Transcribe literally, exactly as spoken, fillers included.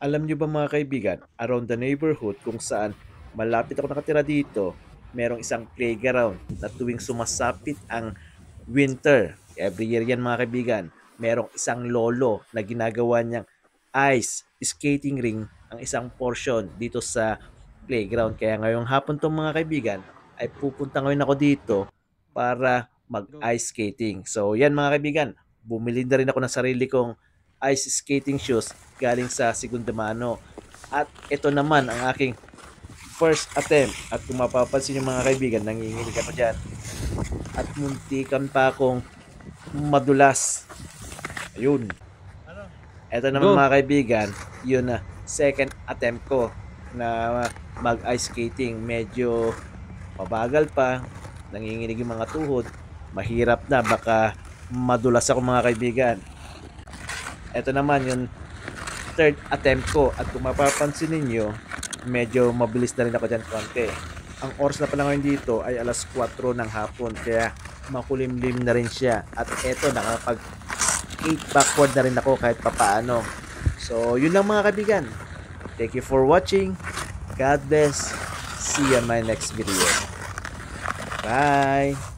Alam niyo ba mga kaibigan, around the neighborhood kung saan malapit ako nakatira dito, merong isang playground na tuwing sumasapit ang winter, every year yan mga kaibigan, merong isang lolo na ginagawa niyang ice skating ring ang isang portion dito sa playground. Kaya ngayong hapon tong mga kaibigan, ay pupunta ngayon ako dito para mag-ice skating. So yan mga kaibigan, bumili na rin ako ng sarili kong ice skating shoes galing sa Segunda Mano. At ito naman ang aking first attempt. At kung mapapansin yung mga kaibigan, nanginginig ako dyan. At muntikan pa akong madulas. Ayun. Ito naman Go. mga kaibigan, yun na second attempt ko na mag-ice skating. Medyo mabagal pa, nanginginig yung mga tuhod, mahirap na, baka madulas ako mga kaibigan. Ito naman yung third attempt ko at kung mapapansin ninyo, medyo mabilis na rin ako dyan konti. Ang oras na pala ngayon dito ay alas kwatro ng hapon kaya makulimlim na rin siya at eto nakapag skate backward na rin ako kahit papaano. So yun lang mga kaibigan. Thank you for watching. God bless. See you in my next video. Bye!